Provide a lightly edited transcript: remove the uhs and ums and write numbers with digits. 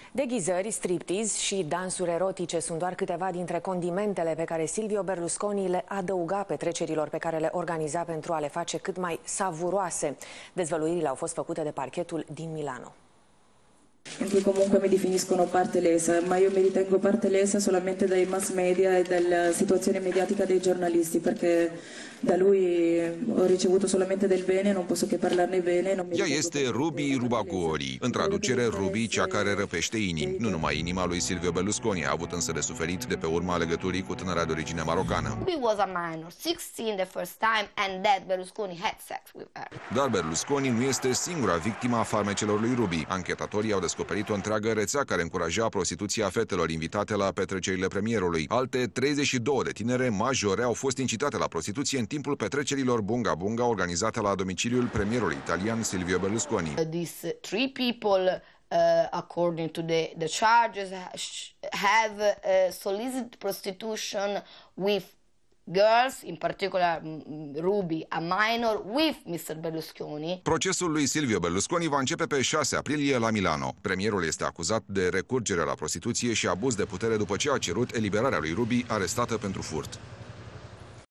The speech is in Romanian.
Deghizări, striptease și dansuri erotice sunt doar câteva dintre condimentele pe care Silvio Berlusconi le adăuga petrecerilor pe care le organiza pentru a le face cât mai savuroase. Dezvăluirile au fost făcute de parchetul din Milano. In cui comunque mi definiscono parte lesa, ma io mi ritengo parte lesa solamente dai mass media e dalla situazione mediatica dei giornalisti, perché da lui ho ricevuto solamente del bene, non posso che parlarne bene. Non mi Ea este Ruby Rubacuori, în traducere Ruby, cea care răpește inimi. Nu numai inima lui Silvio Berlusconi a avut însă de suferit de pe urma legăturii cu tânăra de origine marocană. Ruby was a minor, 16 the first time, and that Berlusconi had sex with her. Dar Berlusconi nu este singura victima a farmecelor lui Ruby. Anchetatorii au descoperit o întreagă rețea care încuraja prostituția fetelor invitate la petrecerile premierului. Alte 32 de tinere majore au fost incitate la prostituție în timpul petrecerilor Bunga Bunga organizate la domiciliul premierului italian Silvio Berlusconi. These three people, according to the charges, have solicited prostitution with girls, in particular Ruby, a minor, with Mr. Berlusconi. Procesul lui Silvio Berlusconi va începe pe 6 aprilie la Milano. Premierul este acuzat de recurgere la prostituție și abuz de putere după ce a cerut eliberarea lui Ruby, arestată pentru furt.